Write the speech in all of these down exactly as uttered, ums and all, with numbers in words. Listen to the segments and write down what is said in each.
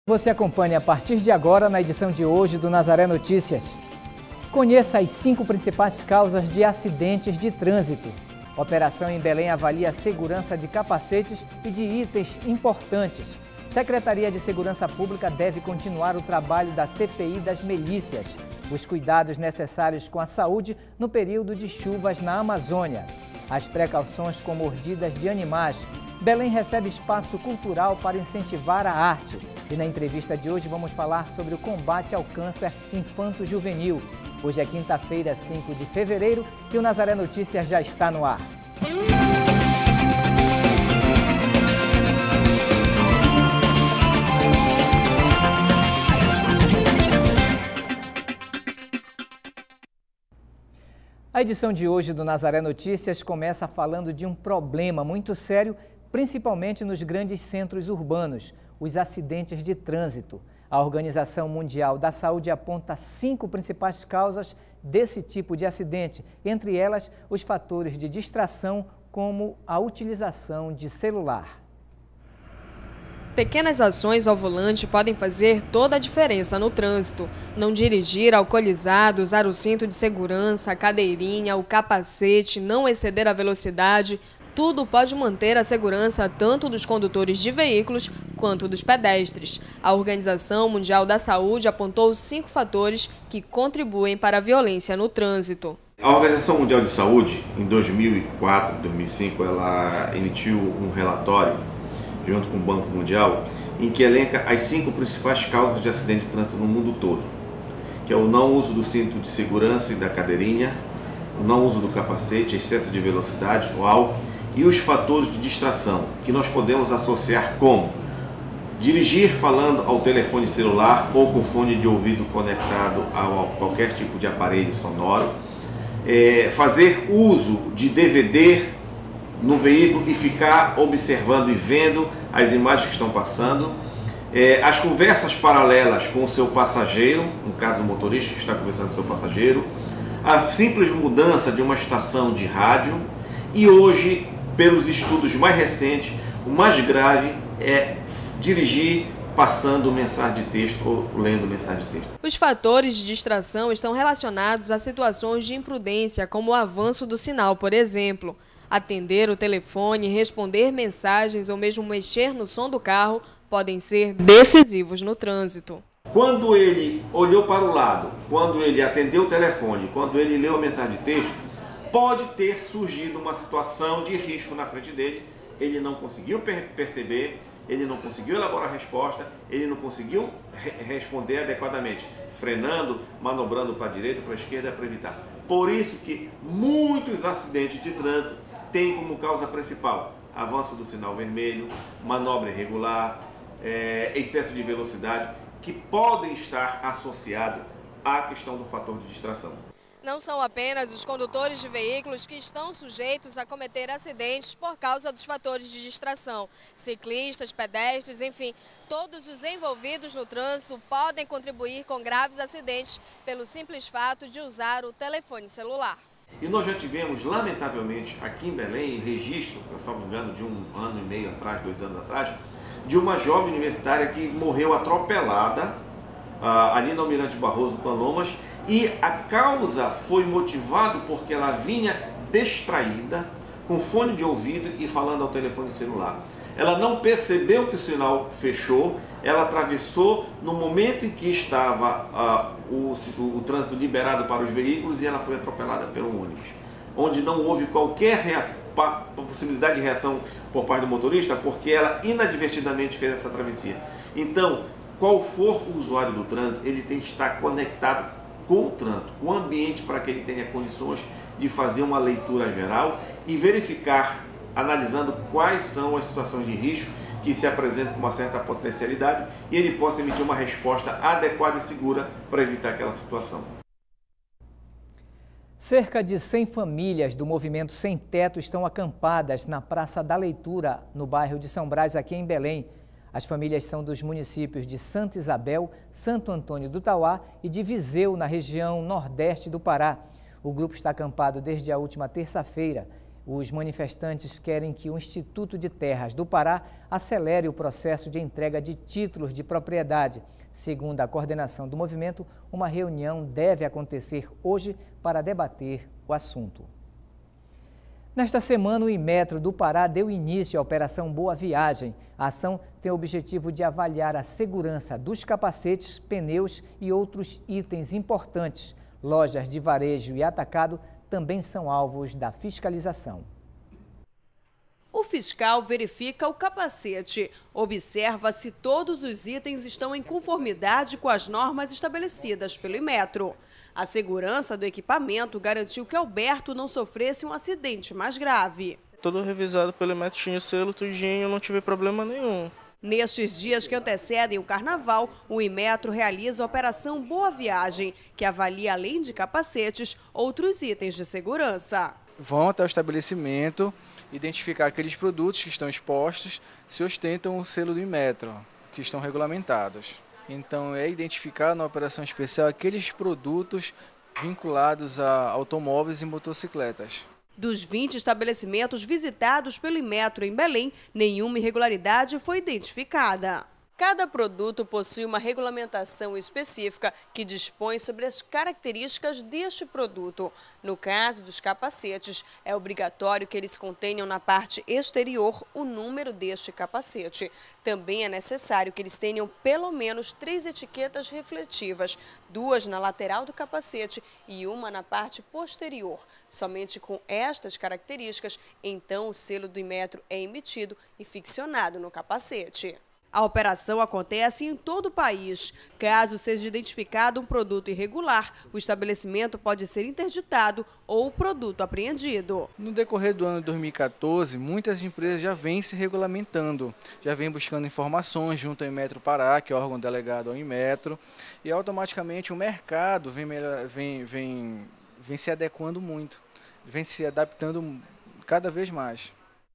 Você acompanha a partir de agora na edição de hoje do Nazaré Notícias. Conheça as cinco principais causas de acidentes de trânsito. Operação em Belém avalia a segurança de capacetes e de itens importantes. Secretaria de Segurança Pública deve continuar o trabalho da C P I das milícias. Os cuidados necessários com a saúde no período de chuvas na Amazônia. As precauções com mordidas de animais. Belém recebe espaço cultural para incentivar a arte. E na entrevista de hoje vamos falar sobre o combate ao câncer infanto-juvenil. Hoje é quinta-feira, cinco de fevereiro, e o Nazaré Notícias já está no ar. A edição de hoje do Nazaré Notícias começa falando de um problema muito sério, principalmente nos grandes centros urbanos, os acidentes de trânsito. A Organização Mundial da Saúde aponta cinco principais causas desse tipo de acidente, entre elas os fatores de distração, como a utilização de celular. Pequenas ações ao volante podem fazer toda a diferença no trânsito. Não dirigir alcoolizado, usar o cinto de segurança, a cadeirinha, o capacete, não exceder a velocidade, tudo pode manter a segurança tanto dos condutores de veículos quanto dos pedestres. A Organização Mundial da Saúde apontou cinco fatores que contribuem para a violência no trânsito. A Organização Mundial de Saúde, em dois mil e quatro, dois mil e cinco, ela emitiu um relatório junto com o Banco Mundial, em que elenca as cinco principais causas de acidente de trânsito no mundo todo, que é o não uso do cinto de segurança e da cadeirinha, o não uso do capacete, excesso de velocidade, o álcool, e os fatores de distração, que nós podemos associar como dirigir falando ao telefone celular ou com fone de ouvido conectado a qualquer tipo de aparelho sonoro, é, fazer uso de D V D no veículo e ficar observando e vendo as imagens que estão passando, é, as conversas paralelas com o seu passageiro, no caso do motorista que está conversando com o seu passageiro, a simples mudança de uma estação de rádio e hoje, pelos estudos mais recentes, o mais grave é dirigir passando mensagem de texto ou lendo mensagem de texto. Os fatores de distração estão relacionados a situações de imprudência, como o avanço do sinal, por exemplo. Atender o telefone, responder mensagens ou mesmo mexer no som do carro podem ser decisivos no trânsito. Quando ele olhou para o lado, quando ele atendeu o telefone, quando ele leu a mensagem de texto, pode ter surgido uma situação de risco na frente dele, ele não conseguiu per perceber, ele não conseguiu elaborar a resposta, ele não conseguiu re responder adequadamente, frenando, manobrando para a direita, para a esquerda para evitar. Por isso que muitos acidentes de trânsito têm como causa principal avanço do sinal vermelho, manobra irregular, é, excesso de velocidade, que podem estar associados à questão do fator de distração. Não são apenas os condutores de veículos que estão sujeitos a cometer acidentes por causa dos fatores de distração. Ciclistas, pedestres, enfim, todos os envolvidos no trânsito podem contribuir com graves acidentes pelo simples fato de usar o telefone celular. E nós já tivemos, lamentavelmente, aqui em Belém, registro, eu só me engano, de um ano e meio atrás, dois anos atrás, de uma jovem universitária que morreu atropelada uh, ali no Almirante Barroso, Palomas, e a causa foi motivada porque ela vinha distraída, com fone de ouvido e falando ao telefone celular. Ela não percebeu que o sinal fechou, ela atravessou no momento em que estava uh, o, o, o trânsito liberado para os veículos e ela foi atropelada pelo ônibus, onde não houve qualquer reação, possibilidade de reação por parte do motorista, porque ela inadvertidamente fez essa travessia. Então, qual for o usuário do trânsito, ele tem que estar conectado com o trânsito, com o ambiente, para que ele tenha condições de fazer uma leitura geral e verificar, analisando quais são as situações de risco que se apresentam com uma certa potencialidade e ele possa emitir uma resposta adequada e segura para evitar aquela situação. Cerca de cem famílias do movimento Sem Teto estão acampadas na Praça da Leitura, no bairro de São Brás, aqui em Belém. As famílias são dos municípios de Santa Isabel, Santo Antônio do Tauá e de Viseu, na região nordeste do Pará. O grupo está acampado desde a última terça-feira. Os manifestantes querem que o Instituto de Terras do Pará acelere o processo de entrega de títulos de propriedade. Segundo a coordenação do movimento, uma reunião deve acontecer hoje para debater o assunto. Nesta semana, o Inmetro do Pará deu início à Operação Boa Viagem. A ação tem o objetivo de avaliar a segurança dos capacetes, pneus e outros itens importantes. Lojas de varejo e atacado também são alvos da fiscalização. O fiscal verifica o capacete, observa se todos os itens estão em conformidade com as normas estabelecidas pelo Inmetro. A segurança do equipamento garantiu que Alberto não sofresse um acidente mais grave. Todo revisado pelo Inmetro, tinha o selo, tudinho, não tive problema nenhum. Nestes dias que antecedem o carnaval, o Inmetro realiza a Operação Boa Viagem, que avalia, além de capacetes, outros itens de segurança. Vão até o estabelecimento identificar aqueles produtos que estão expostos, se ostentam o selo do Inmetro, que estão regulamentados. Então é identificar na operação especial aqueles produtos vinculados a automóveis e motocicletas. Dos vinte estabelecimentos visitados pelo Inmetro em Belém, nenhuma irregularidade foi identificada. Cada produto possui uma regulamentação específica que dispõe sobre as características deste produto. No caso dos capacetes, é obrigatório que eles contenham na parte exterior o número deste capacete. Também é necessário que eles tenham pelo menos três etiquetas refletivas, duas na lateral do capacete e uma na parte posterior. Somente com estas características, então o selo do Inmetro é emitido e ficcionado no capacete. A operação acontece em todo o país. Caso seja identificado um produto irregular, o estabelecimento pode ser interditado ou o produto apreendido. No decorrer do ano de dois mil e quatorze, muitas empresas já vêm se regulamentando, já vêm buscando informações junto ao Inmetro Pará, que é o órgão delegado ao Inmetro, e automaticamente o mercado vem, vem, vem, vem se adequando muito, vem se adaptando cada vez mais.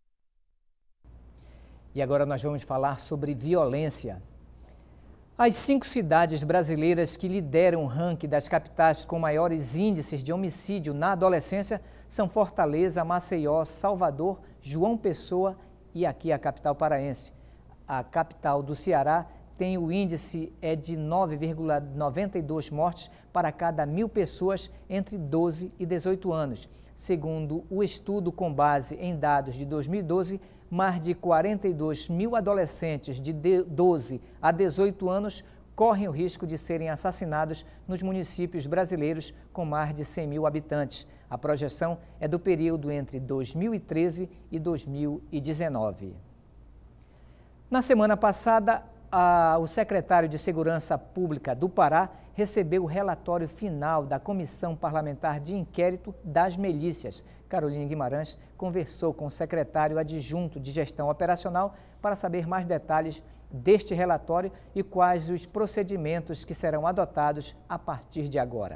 E agora nós vamos falar sobre violência. As cinco cidades brasileiras que lideram o ranking das capitais com maiores índices de homicídio na adolescência são Fortaleza, Maceió, Salvador, João Pessoa e aqui a capital paraense. A capital do Ceará tem o índice é de nove vírgula noventa e dois mortes para cada mil pessoas entre doze e dezoito anos. Segundo o estudo com base em dados de dois mil e doze, mais de quarenta e dois mil adolescentes de doze a dezoito anos correm o risco de serem assassinados nos municípios brasileiros com mais de cem mil habitantes. A projeção é do período entre dois mil e treze e dois mil e dezenove. Na semana passada, a, o secretário de Segurança Pública do Pará recebeu o relatório final da Comissão Parlamentar de Inquérito das Milícias. Carolina Guimarães conversou com o secretário adjunto de Gestão Operacional para saber mais detalhes deste relatório e quais os procedimentos que serão adotados a partir de agora.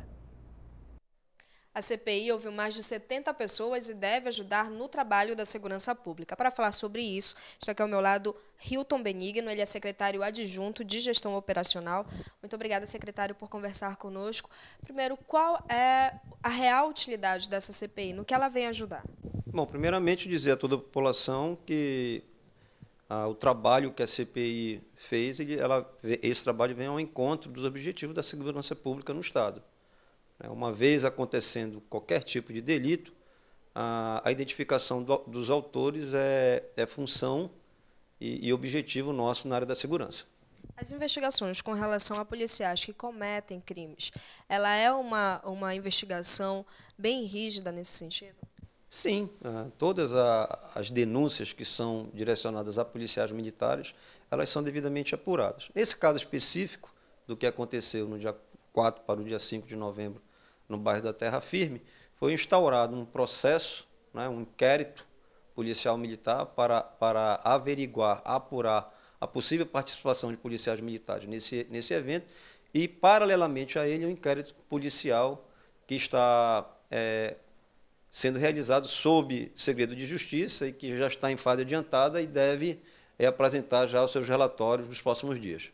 A C P I ouviu mais de setenta pessoas e deve ajudar no trabalho da segurança pública. Para falar sobre isso, está aqui ao meu lado Hilton Benigno, ele é secretário adjunto de Gestão Operacional. Muito obrigada, secretário, por conversar conosco. Primeiro, qual é a real utilidade dessa C P I? No que ela vem ajudar? Bom, primeiramente dizer a toda a população que ah, o trabalho que a C P I fez, ele, ela, esse trabalho vem ao encontro dos objetivos da segurança pública no Estado. Uma vez acontecendo qualquer tipo de delito, a, a identificação do, dos autores é, é função e, e objetivo nosso na área da segurança. As investigações com relação a policiais que cometem crimes, ela é uma, uma investigação bem rígida nesse sentido? Sim, todas a, as denúncias que são direcionadas a policiais militares, elas são devidamente apuradas. Nesse caso específico do que aconteceu no dia quatro para o dia cinco de novembro, no bairro da Terra Firme, foi instaurado um processo, né, um inquérito policial militar para, para averiguar, apurar a possível participação de policiais militares nesse, nesse evento e, paralelamente a ele, um inquérito policial que está é, sendo realizado sob segredo de justiça e que já está em fase adiantada e deve é, apresentar já os seus relatórios nos próximos dias.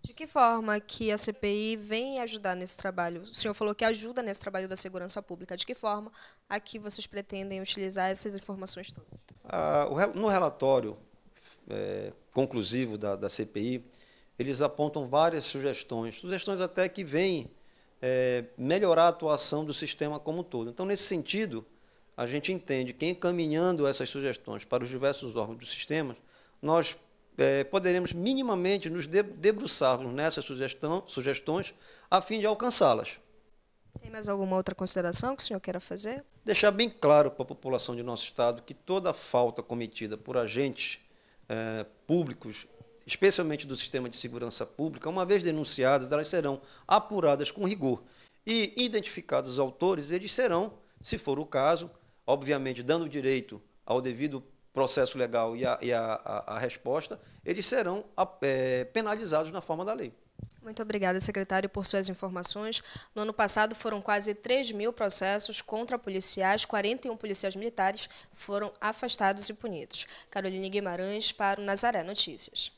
De que forma que a C P I vem ajudar nesse trabalho? O senhor falou que ajuda nesse trabalho da segurança pública. De que forma aqui vocês pretendem utilizar essas informações todas? Ah, no relatório é, conclusivo da, da C P I, eles apontam várias sugestões, sugestões até que vêm é, melhorar a atuação do sistema como um todo. Então, nesse sentido, a gente entende que encaminhando essas sugestões para os diversos órgãos do sistema, nós É, poderemos minimamente nos debruçarmos nessas sugestão, sugestões a fim de alcançá-las. Tem mais alguma outra consideração que o senhor queira fazer? Deixar bem claro para a população de nosso estado que toda falta cometida por agentes é, públicos, especialmente do sistema de segurança pública, uma vez denunciadas, elas serão apuradas com rigor. E, identificados os autores, eles serão, se for o caso, obviamente dando direito ao devido processo legal e a, e a, a, a resposta, eles serão é, penalizados na forma da lei. Muito obrigada, secretário, por suas informações. No ano passado foram quase três mil processos contra policiais, quarenta e um policiais militares foram afastados e punidos. Caroline Guimarães para o Nazaré Notícias.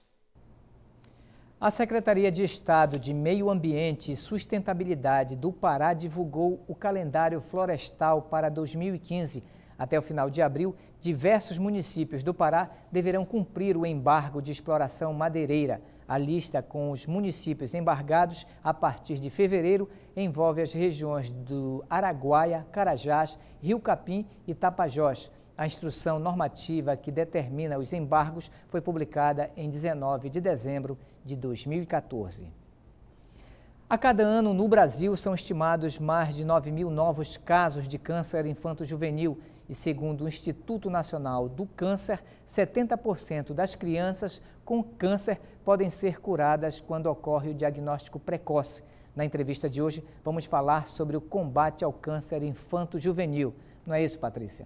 A Secretaria de Estado de Meio Ambiente e Sustentabilidade do Pará divulgou o calendário florestal para dois mil e quinze. Até o final de abril, diversos municípios do Pará deverão cumprir o embargo de exploração madeireira. A lista com os municípios embargados a partir de fevereiro envolve as regiões do Araguaia, Carajás, Rio Capim e Tapajós. A instrução normativa que determina os embargos foi publicada em dezenove de dezembro de dois mil e quatorze. A cada ano, no Brasil, são estimados mais de nove mil novos casos de câncer infanto-juvenil e, segundo o Instituto Nacional do Câncer, setenta por cento das crianças com câncer podem ser curadas quando ocorre o diagnóstico precoce. Na entrevista de hoje, vamos falar sobre o combate ao câncer infanto-juvenil. Não é isso, Patrícia?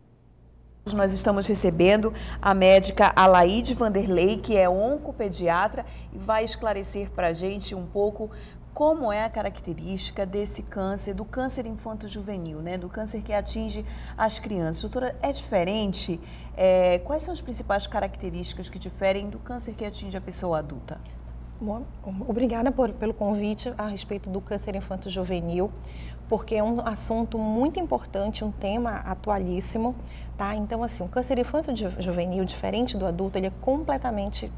Nós estamos recebendo a médica Alaide Vanderlei, que é oncopediatra, e vai esclarecer para a gente um pouco como é a característica desse câncer, do câncer infanto-juvenil, né? Do câncer que atinge as crianças. Doutora, é diferente? É, quais são as principais características que diferem do câncer que atinge a pessoa adulta? Bom, obrigada por, pelo convite a respeito do câncer infanto-juvenil, porque é um assunto muito importante, um tema atualíssimo, tá? Então, assim, o câncer infanto-juvenil, diferente do adulto, ele é completamente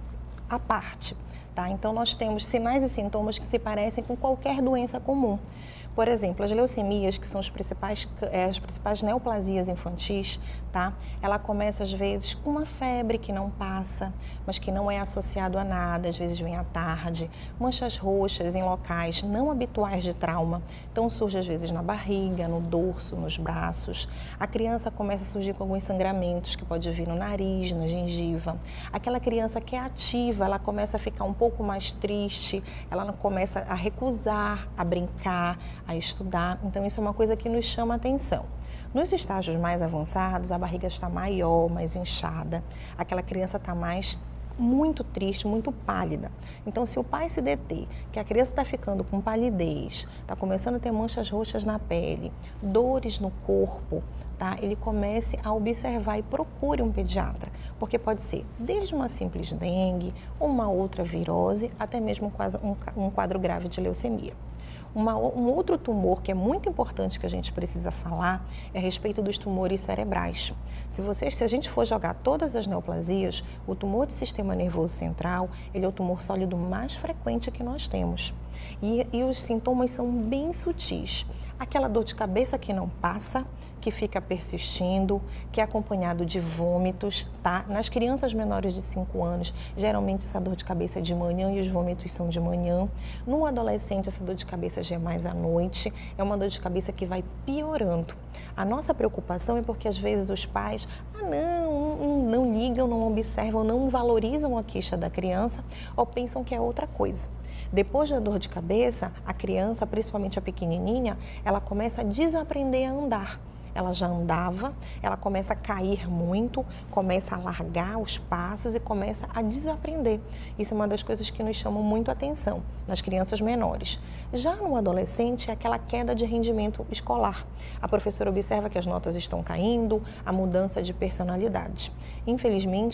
à parte. Tá? Então, nós temos sinais e sintomas que se parecem com qualquer doença comum. Por exemplo, as leucemias, que são as principais, é, as principais neoplasias infantis, tá? Ela começa às vezes com uma febre que não passa, mas que não é associado a nada, às vezes vem à tarde, manchas roxas em locais não habituais de trauma, então surge às vezes na barriga, no dorso, nos braços. A criança começa a surgir com alguns sangramentos que pode vir no nariz, na gengiva. Aquela criança que é ativa, ela começa a ficar um pouco mais triste, ela começa a recusar, a brincar, a estudar, então isso é uma coisa que nos chama a atenção. Nos estágios mais avançados, a barriga está maior, mais inchada, aquela criança está mais muito triste, muito pálida. Então, se o pai se deter, que a criança está ficando com palidez, está começando a ter manchas roxas na pele, dores no corpo, tá? Ele comece a observar e procure um pediatra, porque pode ser desde uma simples dengue, uma outra virose, até mesmo um quadro grave de leucemia. Uma, um outro tumor que é muito importante que a gente precisa falar é a respeito dos tumores cerebrais. Se, vocês, se a gente for jogar todas as neoplasias, o tumor de sistema nervoso central, ele é o tumor sólido mais frequente que nós temos. E, e os sintomas são bem sutis. Aquela dor de cabeça que não passa, que fica persistindo, que é acompanhado de vômitos, tá? Nas crianças menores de cinco anos, geralmente essa dor de cabeça é de manhã e os vômitos são de manhã. No adolescente, essa dor de cabeça já é mais à noite, é uma dor de cabeça que vai piorando. A nossa preocupação é porque às vezes os pais, ah não, não, não ligam, não observam, não valorizam a queixa da criança ou pensam que é outra coisa. Depois da dor de cabeça, a criança, principalmente a pequenininha, ela começa a desaprender a andar. Ela já andava, ela começa a cair muito, começa a largar os passos e começa a desaprender. Isso é uma das coisas que nos chamam muito a atenção nas crianças menores. Já no adolescente, é aquela queda de rendimento escolar. A professora observa que as notas estão caindo, a mudança de personalidade. Infelizmente,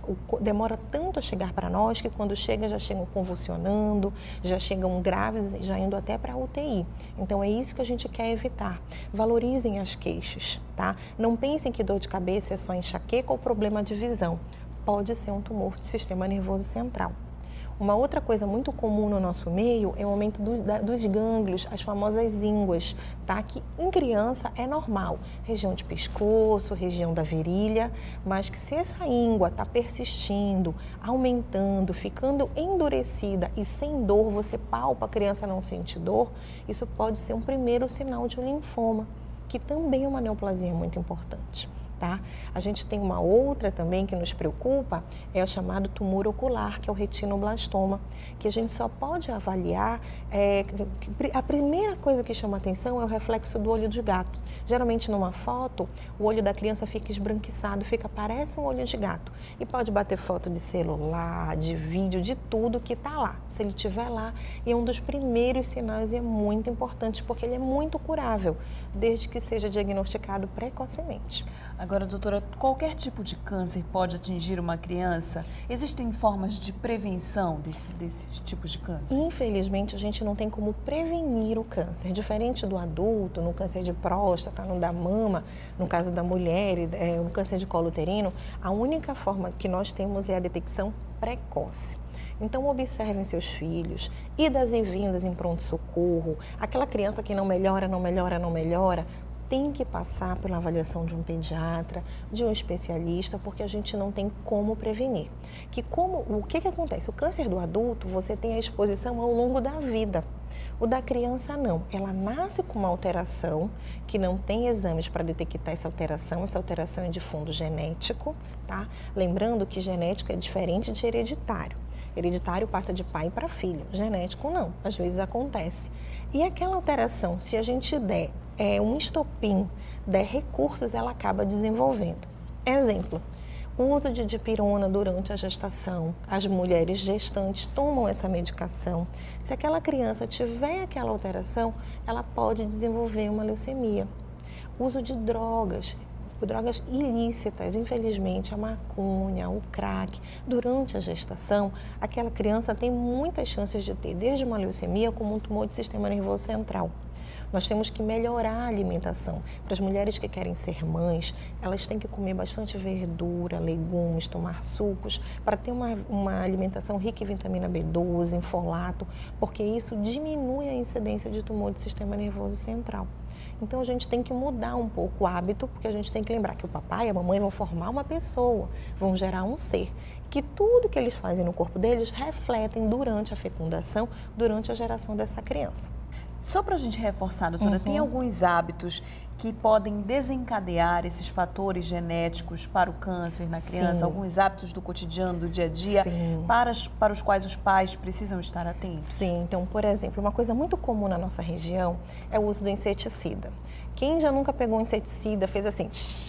o, demora tanto a chegar para nós que quando chega já chegam convulsionando, já chegam graves, já indo até para a U T I. Então é isso que a gente quer evitar. Valorizem as queixas, tá? Não pensem que dor de cabeça é só enxaqueca ou problema de visão. Pode ser um tumor do sistema nervoso central. Uma outra coisa muito comum no nosso meio é o aumento do, da, dos gânglios, as famosas ínguas, tá? Que em criança é normal, região de pescoço, região da virilha, mas que se essa íngua está persistindo, aumentando, ficando endurecida e sem dor, você palpa, a criança não sente dor, isso pode ser um primeiro sinal de um linfoma, que também é uma neoplasia muito importante. Tá? A gente tem uma outra também que nos preocupa, é o chamado tumor ocular, que é o retinoblastoma, que a gente só pode avaliar, é, a primeira coisa que chama atenção é o reflexo do olho de gato. Geralmente numa foto, o olho da criança fica esbranquiçado, fica, parece um olho de gato. E pode bater foto de celular, de vídeo, de tudo que está lá. Se ele estiver lá, e é um dos primeiros sinais e é muito importante, porque ele é muito curável, desde que seja diagnosticado precocemente. Agora, doutora, qualquer tipo de câncer pode atingir uma criança? Existem formas de prevenção desse, desses tipos de câncer? Infelizmente, a gente não tem como prevenir o câncer. Diferente do adulto, no câncer de próstata, no da mama, no caso da mulher, é, no câncer de colo uterino, a única forma que nós temos é a detecção precoce. Então, observem seus filhos, idas e vindas em pronto-socorro, aquela criança que não melhora, não melhora, não melhora, tem que passar pela avaliação de um pediatra, de um especialista, porque a gente não tem como prevenir. Que como, o que, que acontece? O câncer do adulto, você tem a exposição ao longo da vida. O da criança não, ela nasce com uma alteração, que não tem exames para detectar essa alteração, essa alteração é de fundo genético, tá? Lembrando que genético é diferente de hereditário. Hereditário passa de pai para filho, genético não, às vezes acontece. E aquela alteração, se a gente der é, um estopim, der recursos, ela acaba desenvolvendo. Exemplo, o uso de dipirona durante a gestação, as mulheres gestantes tomam essa medicação. Se aquela criança tiver aquela alteração, ela pode desenvolver uma leucemia. Uso de drogas, drogas ilícitas, infelizmente, a maconha, o crack, durante a gestação, aquela criança tem muitas chances de ter desde uma leucemia como um tumor do sistema nervoso central. Nós temos que melhorar a alimentação. Para as mulheres que querem ser mães, elas têm que comer bastante verdura, legumes, tomar sucos, para ter uma, uma alimentação rica em vitamina B doze, em folato, porque isso diminui a incidência de tumor do sistema nervoso central. Então, a gente tem que mudar um pouco o hábito, porque a gente tem que lembrar que o papai e a mamãe vão formar uma pessoa, vão gerar um ser, que tudo que eles fazem no corpo deles refletem durante a fecundação, durante a geração dessa criança. Só para a gente reforçar, doutora, uhum. tem alguns hábitos que podem desencadear esses fatores genéticos para o câncer na criança? Sim. Alguns hábitos do cotidiano, do dia a dia, para, para os quais os pais precisam estar atentos? Sim, então, por exemplo, uma coisa muito comum na nossa região é o uso do inseticida. Quem já nunca pegou um inseticida, fez assim,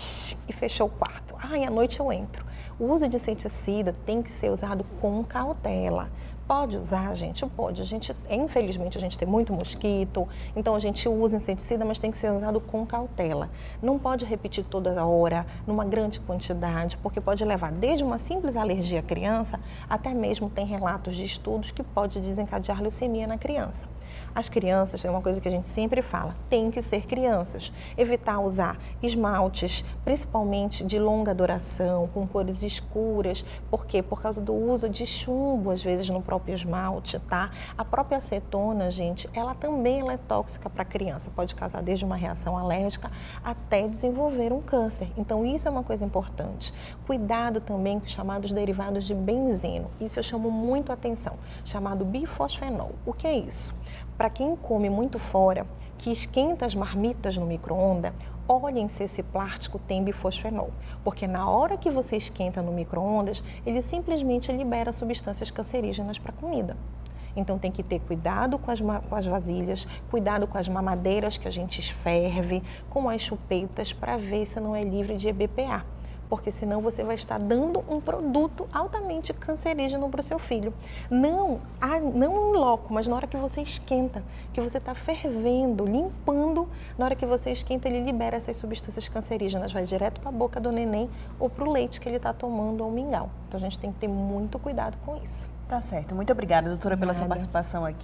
e fechou o quarto. Ai, à noite eu entro. O uso de inseticida tem que ser usado com cautela. Pode usar, gente? Pode. A gente, infelizmente, a gente tem muito mosquito, então a gente usa inseticida, mas tem que ser usado com cautela. Não pode repetir toda hora, numa grande quantidade, porque pode levar desde uma simples alergia à criança, até mesmo tem relatos de estudos que pode desencadear leucemia na criança. As crianças, é uma coisa que a gente sempre fala, tem que ser crianças. Evitar usar esmaltes, principalmente de longa duração, com cores escuras. Por quê? Por causa do uso de chumbo, às vezes, no próprio esmalte, tá? A própria acetona, gente, ela também ela é tóxica para a criança. Pode causar desde uma reação alérgica até desenvolver um câncer. Então, isso é uma coisa importante. Cuidado também com os chamados derivados de benzeno. Isso eu chamo muito a atenção. Chamado bifosfenol. O que é isso? Para quem come muito fora, que esquenta as marmitas no micro-ondas, olhem se esse plástico tem bifosfenol, porque na hora que você esquenta no micro-ondas, ele simplesmente libera substâncias cancerígenas para a comida. Então tem que ter cuidado com as, com as vasilhas, cuidado com as mamadeiras que a gente ferve, com as chupetas, para ver se não é livre de E B P A. porque senão você vai estar dando um produto altamente cancerígeno para o seu filho. Não, não em loco, mas na hora que você esquenta, que você está fervendo, limpando, na hora que você esquenta, ele libera essas substâncias cancerígenas, vai direto para a boca do neném ou para o leite que ele está tomando ou mingau. Então a gente tem que ter muito cuidado com isso. Tá certo. Muito obrigada, doutora, pela sua participação aqui.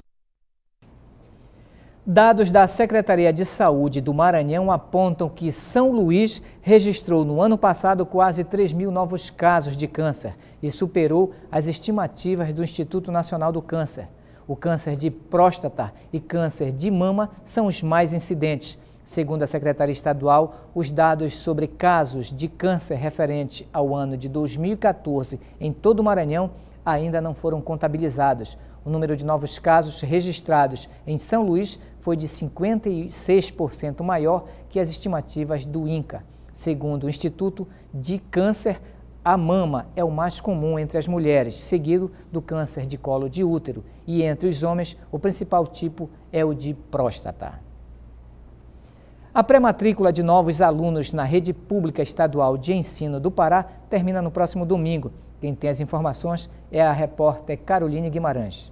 Dados da Secretaria de Saúde do Maranhão apontam que São Luís registrou no ano passado quase três mil novos casos de câncer e superou as estimativas do Instituto Nacional do Câncer. O câncer de próstata e câncer de mama são os mais incidentes. Segundo a Secretaria Estadual, os dados sobre casos de câncer referente ao ano de dois mil e quatorze em todo o Maranhão ainda não foram contabilizados. O número de novos casos registrados em São Luís foi de cinquenta e seis por cento maior que as estimativas do INCA. Segundo o Instituto de Câncer, a mama é o mais comum entre as mulheres, seguido do câncer de colo de útero. E entre os homens, o principal tipo é o de próstata. A pré-matrícula de novos alunos na Rede Pública Estadual de Ensino do Pará termina no próximo domingo. Quem tem as informações é a repórter Caroline Guimarães.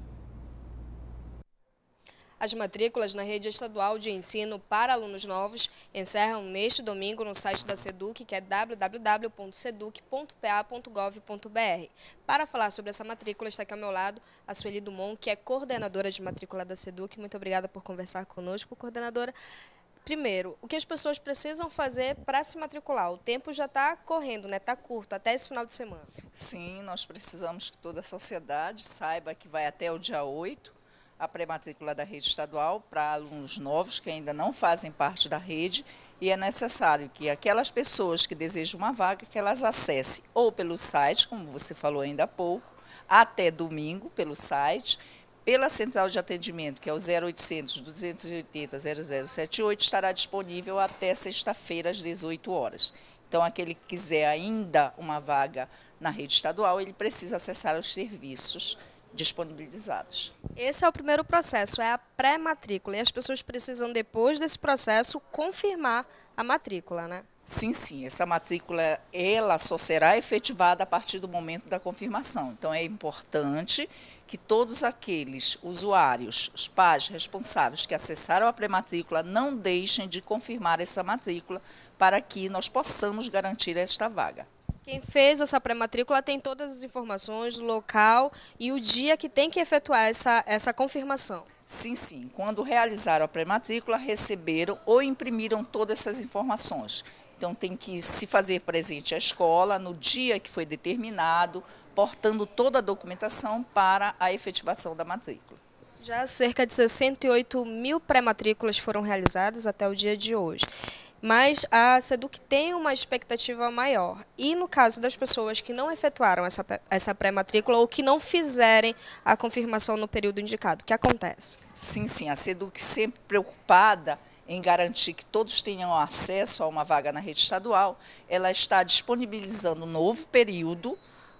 As matrículas na rede estadual de ensino para alunos novos encerram neste domingo no site da SEDUC, que é w w w ponto seduc ponto p a ponto gov ponto b r. Para falar sobre essa matrícula, está aqui ao meu lado a Sueli Dumont, que é coordenadora de matrícula da SEDUC. Muito obrigada por conversar conosco, coordenadora. Primeiro, o que as pessoas precisam fazer para se matricular? O tempo já está correndo, né? Está curto, até esse final de semana. Sim, nós precisamos que toda a sociedade saiba que vai até o dia oito a pré-matrícula da rede estadual para alunos novos que ainda não fazem parte da rede, e é necessário que aquelas pessoas que desejam uma vaga, que elas acessem ou pelo site, como você falou ainda há pouco, até domingo pelo site, pela central de atendimento, que é o zero oitocentos, duzentos e oitenta, zero zero sete oito, estará disponível até sexta-feira, às dezoito horas. Então, aquele que quiser ainda uma vaga na rede estadual, ele precisa acessar os serviços disponibilizados. Esse é o primeiro processo, é a pré-matrícula. E as pessoas precisam, depois desse processo, confirmar a matrícula, né? Sim, sim. Essa matrícula, ela só será efetivada a partir do momento da confirmação. Então, é importante que todos aqueles usuários, os pais responsáveis que acessaram a pré-matrícula, não deixem de confirmar essa matrícula para que nós possamos garantir esta vaga. Quem fez essa pré-matrícula tem todas as informações do local e o dia que tem que efetuar essa, essa confirmação. Sim, sim. Quando realizaram a pré-matrícula, receberam ou imprimiram todas essas informações. Então, tem que se fazer presente à escola no dia que foi determinado, portando toda a documentação para a efetivação da matrícula. Já cerca de sessenta e oito mil pré-matrículas foram realizadas até o dia de hoje. Mas a SEDUC tem uma expectativa maior. E no caso das pessoas que não efetuaram essa, essa pré-matrícula ou que não fizerem a confirmação no período indicado, o que acontece? Sim, sim. A SEDUC sempre preocupada em garantir que todos tenham acesso a uma vaga na rede estadual, ela está disponibilizando um novo período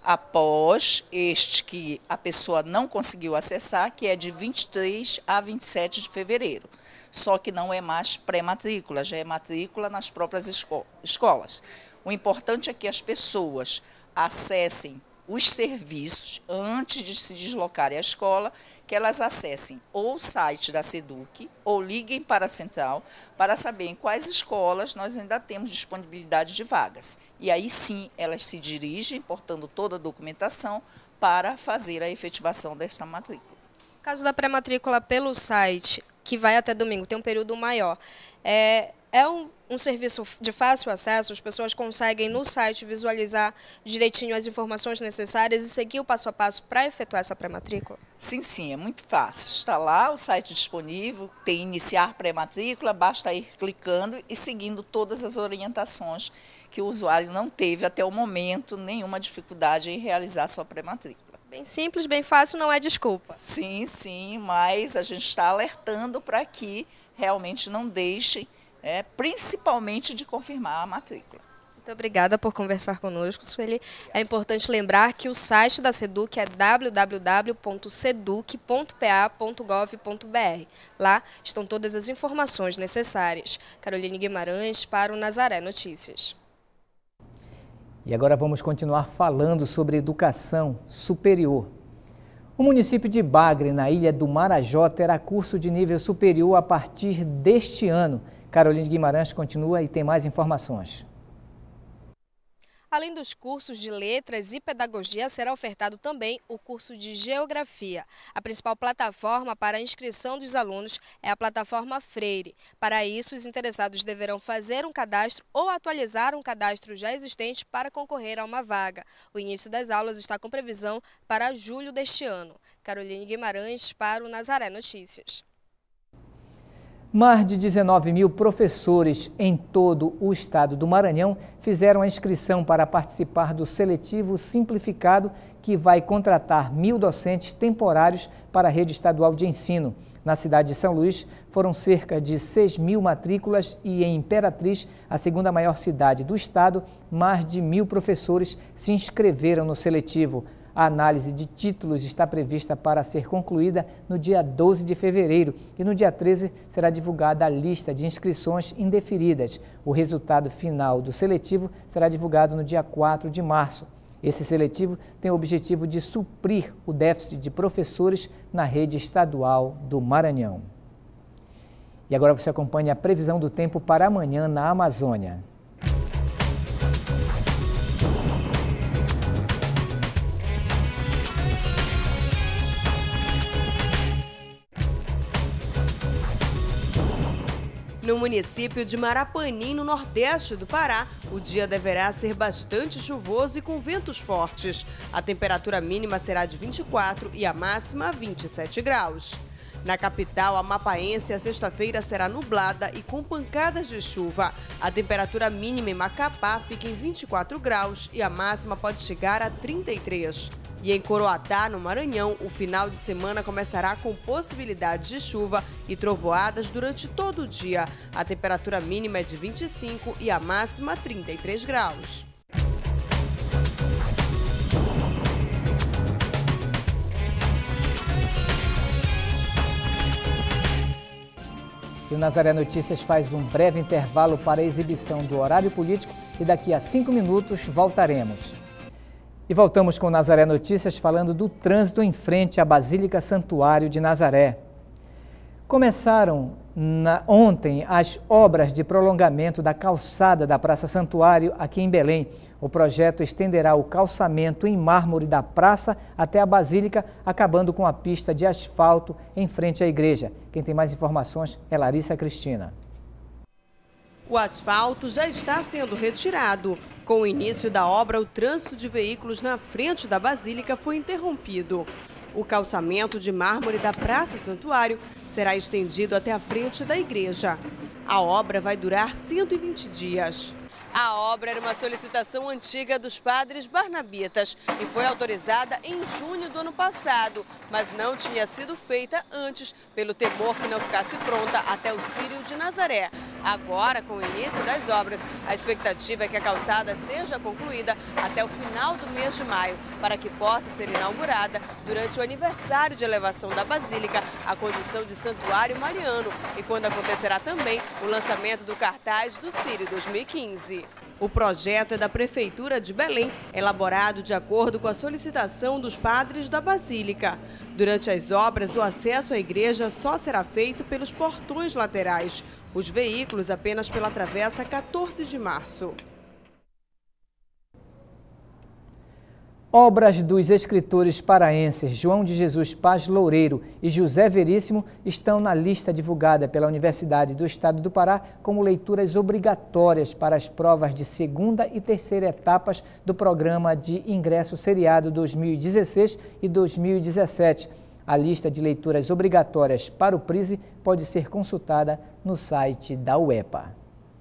após este que a pessoa não conseguiu acessar, que é de vinte e três a vinte e sete de fevereiro. Só que não é mais pré-matrícula, já é matrícula nas próprias esco- escolas. O importante é que as pessoas acessem os serviços antes de se deslocarem à escola, que elas acessem ou o site da SEDUC ou liguem para a central para saber em quais escolas nós ainda temos disponibilidade de vagas. E aí sim elas se dirigem, portando toda a documentação, para fazer a efetivação desta matrícula. No caso da pré-matrícula pelo site, que vai até domingo, tem um período maior, é, é um, um serviço de fácil acesso, as pessoas conseguem no site visualizar direitinho as informações necessárias e seguir o passo a passo para efetuar essa pré-matrícula? Sim, sim, é muito fácil. Está lá o site disponível, tem iniciar pré-matrícula, basta ir clicando e seguindo todas as orientações que o usuário não teve até o momento nenhuma dificuldade em realizar sua pré-matrícula. Bem simples, bem fácil, não é desculpa. Sim, sim, mas a gente está alertando para que realmente não deixem, é, principalmente de confirmar a matrícula. Muito obrigada por conversar conosco, Sueli. É importante lembrar que o site da SEDUC é w w w ponto seduc ponto p a ponto gov ponto b r. Lá estão todas as informações necessárias. Caroline Guimarães para o Nazaré Notícias. E agora vamos continuar falando sobre educação superior. O município de Bagre, na ilha do Marajó, terá curso de nível superior a partir deste ano. Caroline Guimarães continua e tem mais informações. Além dos cursos de letras e pedagogia, será ofertado também o curso de geografia. A principal plataforma para a inscrição dos alunos é a plataforma Freire. Para isso, os interessados deverão fazer um cadastro ou atualizar um cadastro já existente para concorrer a uma vaga. O início das aulas está com previsão para julho deste ano. Caroline Guimarães para o Nazaré Notícias. Mais de dezenove mil professores em todo o estado do Maranhão fizeram a inscrição para participar do seletivo simplificado que vai contratar mil docentes temporários para a rede estadual de ensino. Na cidade de São Luís, foram cerca de seis mil matrículas e em Imperatriz, a segunda maior cidade do estado, mais de mil professores se inscreveram no seletivo. A análise de títulos está prevista para ser concluída no dia doze de fevereiro e no dia treze será divulgada a lista de inscrições indeferidas. O resultado final do seletivo será divulgado no dia quatro de março. Esse seletivo tem o objetivo de suprir o déficit de professores na rede estadual do Maranhão. E agora você acompanha a previsão do tempo para amanhã na Amazônia. No município de Marapanim, no nordeste do Pará, o dia deverá ser bastante chuvoso e com ventos fortes. A temperatura mínima será de vinte e quatro e a máxima vinte e sete graus. Na capital amapaense, a sexta-feira será nublada e com pancadas de chuva. A temperatura mínima em Macapá fica em vinte e quatro graus e a máxima pode chegar a trinta e três. E em Coroatá, no Maranhão, o final de semana começará com possibilidade de chuva e trovoadas durante todo o dia. A temperatura mínima é de vinte e cinco e a máxima trinta e três graus. E o Nazaré Notícias faz um breve intervalo para a exibição do horário político e daqui a cinco minutos voltaremos. E voltamos com o Nazaré Notícias falando do trânsito em frente à Basílica Santuário de Nazaré. Começaram na, ontem as obras de prolongamento da calçada da Praça Santuário aqui em Belém. O projeto estenderá o calçamento em mármore da praça até a Basílica, acabando com a pista de asfalto em frente à igreja. Quem tem mais informações é Larissa Cristina. O asfalto já está sendo retirado. Com o início da obra, o trânsito de veículos na frente da Basílica foi interrompido. O calçamento de mármore da Praça Santuário será estendido até a frente da igreja. A obra vai durar cento e vinte dias. A obra era uma solicitação antiga dos padres barnabitas e foi autorizada em junho do ano passado, mas não tinha sido feita antes, pelo temor que não ficasse pronta até o Círio de Nazaré. Agora, com o início das obras, a expectativa é que a calçada seja concluída até o final do mês de maio, para que possa ser inaugurada durante o aniversário de elevação da Basílica à condição de santuário mariano e quando acontecerá também o lançamento do cartaz do Círio dois mil e quinze. O projeto é da Prefeitura de Belém, elaborado de acordo com a solicitação dos padres da Basílica. Durante as obras, o acesso à igreja só será feito pelos portões laterais. Os veículos apenas pela travessa quatorze de março. Obras dos escritores paraenses João de Jesus Paz Loureiro e José Veríssimo estão na lista divulgada pela Universidade do Estado do Pará como leituras obrigatórias para as provas de segunda e terceira etapas do programa de ingresso seriado dois mil e dezesseis e dois mil e dezessete. A lista de leituras obrigatórias para o Prise pode ser consultada no site da U E P A.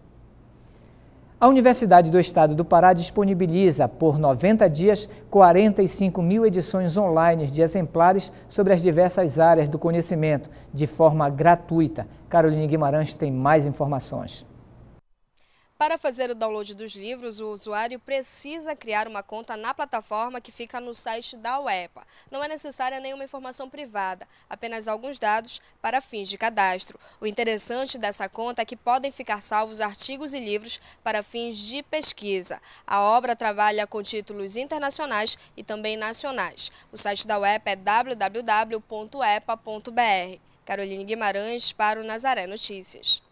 A Universidade do Estado do Pará disponibiliza, por noventa dias, quarenta e cinco mil edições online de exemplares sobre as diversas áreas do conhecimento, de forma gratuita. Caroline Guimarães tem mais informações. Para fazer o download dos livros, o usuário precisa criar uma conta na plataforma que fica no site da UEPA. Não é necessária nenhuma informação privada, apenas alguns dados para fins de cadastro. O interessante dessa conta é que podem ficar salvos artigos e livros para fins de pesquisa. A obra trabalha com títulos internacionais e também nacionais. O site da UEPA é w w w ponto epa ponto b r. Caroline Guimarães para o Nazaré Notícias.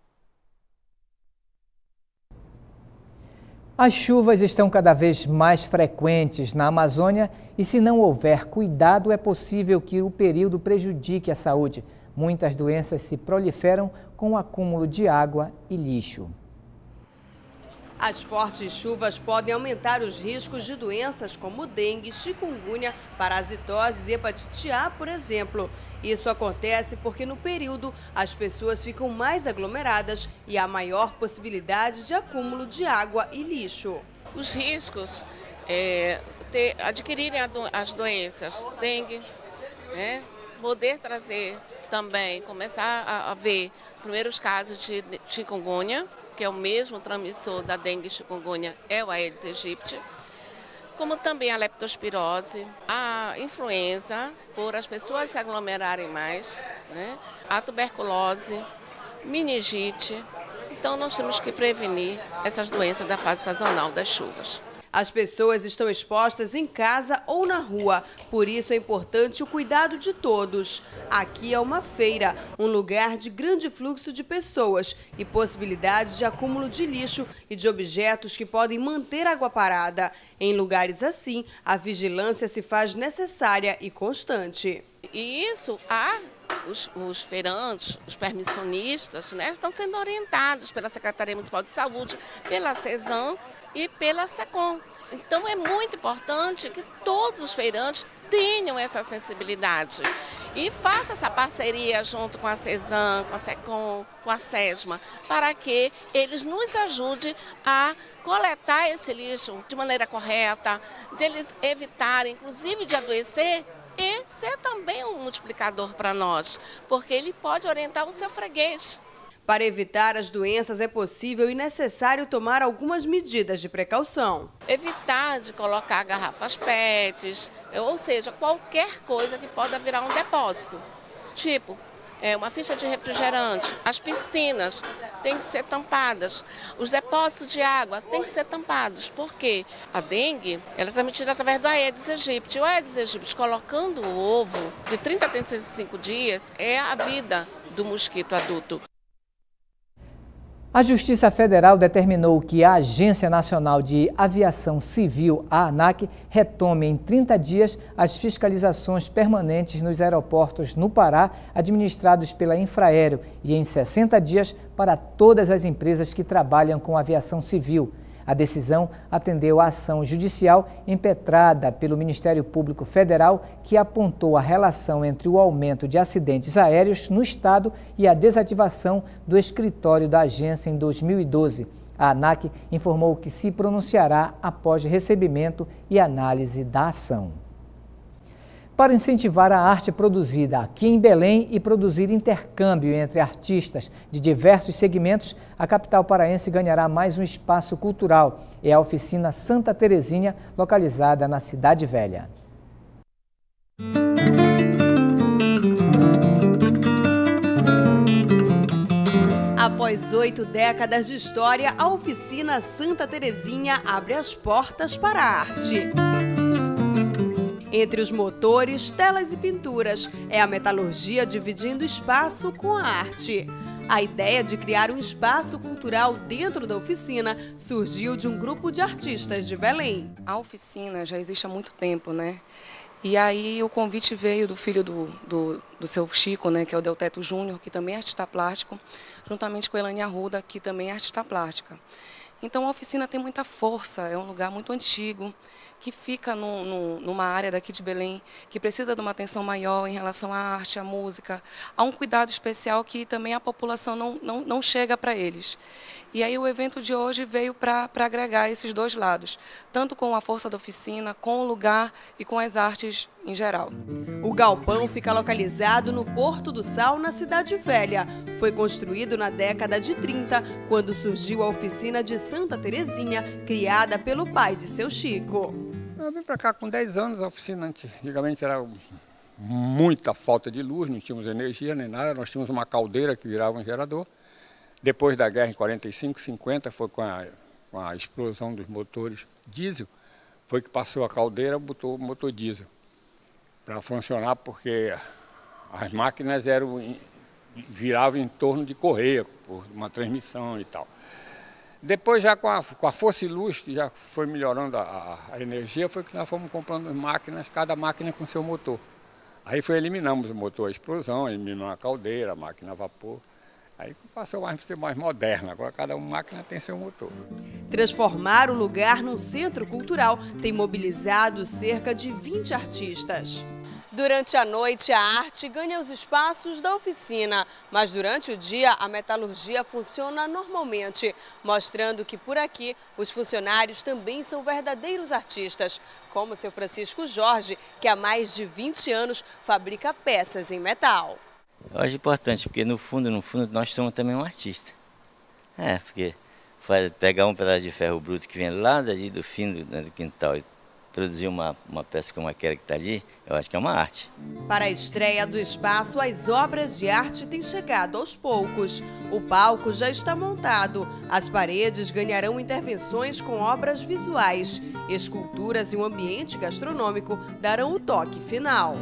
As chuvas estão cada vez mais frequentes na Amazônia e, se não houver cuidado, é possível que o período prejudique a saúde. Muitas doenças se proliferam com o acúmulo de água e lixo. As fortes chuvas podem aumentar os riscos de doenças como dengue, chikungunya, parasitoses e hepatite A, por exemplo. Isso acontece porque no período as pessoas ficam mais aglomeradas e há maior possibilidade de acúmulo de água e lixo. Os riscos é, ter, adquirirem as doenças, dengue, né, poder trazer também, começar a, a ver primeiros casos de chikungunya, que é o mesmo transmissor da dengue e chikungunya, é o Aedes aegypti, como também a leptospirose, a influenza, por as pessoas se aglomerarem mais, né? A tuberculose, meningite. Então nós temos que prevenir essas doenças da fase sazonal das chuvas. As pessoas estão expostas em casa ou na rua, por isso é importante o cuidado de todos. Aqui é uma feira, um lugar de grande fluxo de pessoas e possibilidade de acúmulo de lixo e de objetos que podem manter a água parada. Em lugares assim, a vigilância se faz necessária e constante. E isso há... Os, os feirantes, os permissionistas, né, estão sendo orientados pela Secretaria Municipal de Saúde, pela CESAM e pela SECOM. Então é muito importante que todos os feirantes tenham essa sensibilidade e façam essa parceria junto com a CESAM, com a SECOM, com a SESMA, para que eles nos ajudem a coletar esse lixo de maneira correta, deles evitarem, inclusive, de adoecer, e ser também um multiplicador para nós, porque ele pode orientar o seu freguês. Para evitar as doenças é possível e necessário tomar algumas medidas de precaução. Evitar de colocar garrafas P E Ts, ou seja, qualquer coisa que possa virar um depósito, tipo é, uma ficha de refrigerante. As piscinas têm que ser tampadas, os depósitos de água têm que ser tampados, porque a dengue ela é transmitida através do Aedes aegypti. O Aedes aegypti, colocando o ovo de trinta a trinta e cinco dias, é a vida do mosquito adulto. A Justiça Federal determinou que a Agência Nacional de Aviação Civil, a ANAC, retome em trinta dias as fiscalizações permanentes nos aeroportos no Pará, administrados pela Infraero, e em sessenta dias para todas as empresas que trabalham com aviação civil. A decisão atendeu à ação judicial impetrada pelo Ministério Público Federal, que apontou a relação entre o aumento de acidentes aéreos no estado e a desativação do escritório da agência em dois mil e doze. A ANAC informou que se pronunciará após recebimento e análise da ação. Para incentivar a arte produzida aqui em Belém e produzir intercâmbio entre artistas de diversos segmentos, a capital paraense ganhará mais um espaço cultural. É a oficina Santa Terezinha, localizada na Cidade Velha. Após oito décadas de história, a oficina Santa Terezinha abre as portas para a arte. Entre os motores, telas e pinturas, é a metalurgia dividindo espaço com a arte. A ideia de criar um espaço cultural dentro da oficina surgiu de um grupo de artistas de Belém. A oficina já existe há muito tempo, né? E aí o convite veio do filho do, do, do seu Chico, né, que é o Delteto Júnior, que também é artista plástico, juntamente com a Elane Arruda, que também é artista plástica. Então a oficina tem muita força, é um lugar muito antigo, que fica no, no, numa área daqui de Belém, que precisa de uma atenção maior em relação à arte, à música, há um cuidado especial que também a população não, não, não chega para eles. E aí o evento de hoje veio para agregar esses dois lados, tanto com a força da oficina, com o lugar e com as artes em geral. O galpão fica localizado no Porto do Sal, na Cidade Velha. Foi construído na década de trinta, quando surgiu a oficina de Santa Terezinha, criada pelo pai de seu Chico. Eu vim para cá com dez anos, a oficina antigamente era muita falta de luz, não tínhamos energia nem nada, nós tínhamos uma caldeira que virava um gerador. Depois da guerra, em quarenta e cinco, cinquenta, foi com a, com a explosão dos motores diesel, foi que passou a caldeira, botou o motor diesel para funcionar, porque as máquinas eram, viravam em torno de correia, por uma transmissão e tal. Depois, já com a, com a força e luz, que já foi melhorando a, a energia, foi que nós fomos comprando máquinas, cada máquina com seu motor. Aí foi, eliminamos o motor a explosão, eliminamos a caldeira, a máquina a vapor. Aí passou mais a ser mais moderno, agora cada uma máquina tem seu motor. Transformar o lugar num centro cultural tem mobilizado cerca de vinte artistas. Durante a noite, a arte ganha os espaços da oficina, mas durante o dia a metalurgia funciona normalmente, mostrando que por aqui os funcionários também são verdadeiros artistas, como o seu Francisco Jorge, que há mais de vinte anos fabrica peças em metal. Eu acho importante, porque no fundo, no fundo, nós somos também um artista. É, porque pegar um pedaço de ferro bruto que vem lá dali do fim do, né, do quintal e produzir uma, uma peça como aquela que está ali, eu acho que é uma arte. Para a estreia do espaço, as obras de arte têm chegado aos poucos. O palco já está montado. As paredes ganharão intervenções com obras visuais. Esculturas e um ambiente gastronômico darão o toque final.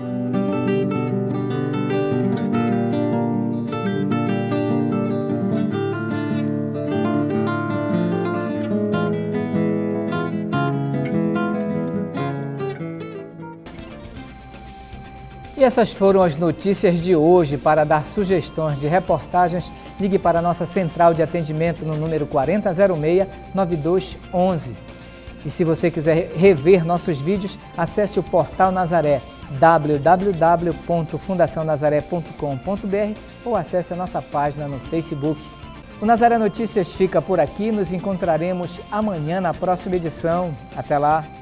E essas foram as notícias de hoje. Para dar sugestões de reportagens, ligue para a nossa central de atendimento no número quatro zero seis, nove dois um um. E se você quiser rever nossos vídeos, acesse o Portal Nazaré, w w w ponto fundação nazaré ponto com ponto b r, ou acesse a nossa página no Facebook. O Nazaré Notícias fica por aqui, nos encontraremos amanhã na próxima edição. Até lá!